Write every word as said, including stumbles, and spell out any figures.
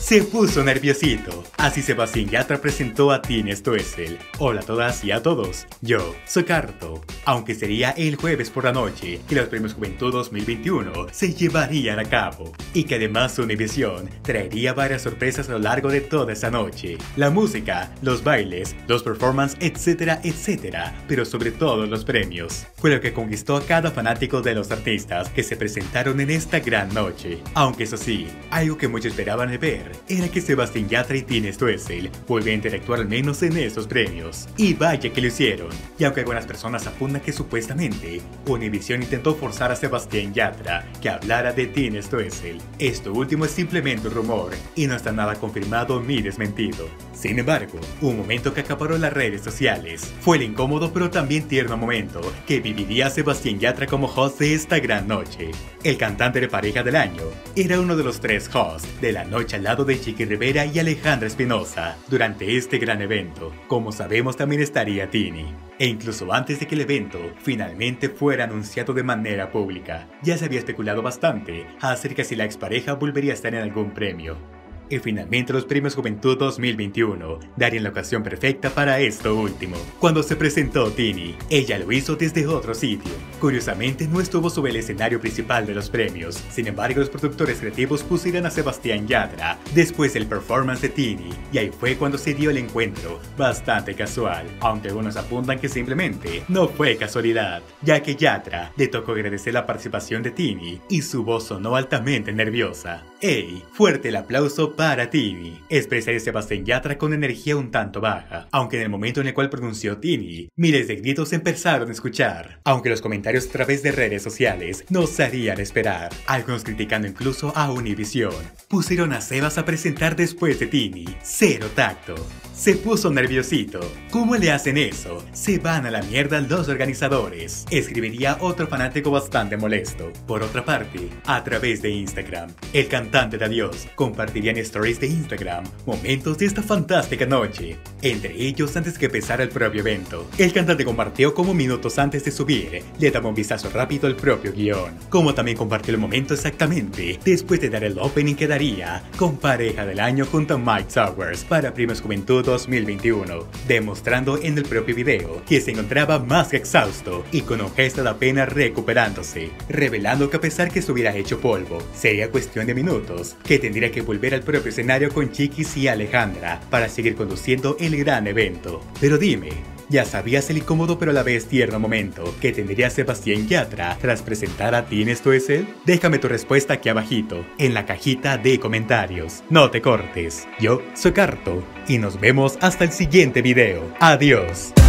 se puso nerviosito. Así Sebastián Yatra presentó a Tini Stoessel. Hola a todas y a todos, yo soy Carto. Aunque sería el jueves por la noche que los Premios Juventud dos mil veintiuno se llevarían a cabo, y que además Univision traería varias sorpresas a lo largo de toda esa noche. La música, los bailes, los performances, etcétera, etcétera, pero sobre todo los premios. Fue lo que conquistó a cada fanático de los artistas que se presentaron en esta gran noche. Aunque eso sí, algo que muchos esperaban de ver era que Sebastián Yatra y Tini Stoessel volvieran a interactuar al menos en estos premios. Y vaya que lo hicieron. Y aunque algunas personas apuntan que supuestamente Univision intentó forzar a Sebastián Yatra que hablara de Tini Stoessel, esto último es simplemente un rumor y no está nada confirmado ni desmentido. Sin embargo, un momento que acaparó las redes sociales fue el incómodo pero también tierno momento que viviría Sebastián Yatra como host de esta gran noche. El cantante de Pareja del Año era uno de los tres hosts de la noche al lado de Chiqui Rivera y Alejandra Espinosa durante este gran evento. Como sabemos, también estaría Tini. E incluso antes de que el evento finalmente fuera anunciado de manera pública, ya se había especulado bastante acerca si la expareja volvería a estar en algún premio. Y finalmente los Premios Juventud dos mil veintiuno darían la ocasión perfecta para esto último. Cuando se presentó Tini, ella lo hizo desde otro sitio. Curiosamente no estuvo sobre el escenario principal de los premios, sin embargo los productores creativos pusieron a Sebastián Yatra después del performance de Tini, y ahí fue cuando se dio el encuentro, bastante casual, aunque algunos apuntan que simplemente no fue casualidad, ya que Yatra le tocó agradecer la participación de Tini y su voz sonó altamente nerviosa. ¡Ey! Fuerte el aplauso para Tini, expresa de Sebastián Yatra con energía un tanto baja, aunque en el momento en el cual pronunció Tini, miles de gritos se empezaron a escuchar, aunque los comentarios a través de redes sociales nos harían esperar, algunos criticando incluso a Univision. Pusieron a Sebas a presentar después de Tini, cero tacto. Se puso nerviosito. ¿Cómo le hacen eso? Se van a la mierda los organizadores, escribiría otro fanático bastante molesto. Por otra parte, a través de Instagram, el cantante de Adiós compartiría en stories de Instagram momentos de esta fantástica noche. Entre ellos, antes que empezara el propio evento, el cantante compartió como minutos antes de subir le daba un vistazo rápido al propio guión, como también compartió el momento exactamente después de dar el opening que daría con Pareja del Año junto a Mike Towers para Premios Juventud dos mil veintiuno, demostrando en el propio video que se encontraba más que exhausto y con un gesto de apenas recuperándose, revelando que a pesar que estuviera hecho polvo, sería cuestión de minutos que tendría que volver al propio escenario con Chiquis y Alejandra para seguir conduciendo el gran evento. Pero dime, ¿ya sabías el incómodo pero a la vez tierno momento que tendría Sebastián Yatra tras presentar a Tini Stoessel? Déjame tu respuesta aquí abajito, en la cajita de comentarios. No te cortes. Yo soy Carto y nos vemos hasta el siguiente video. Adiós.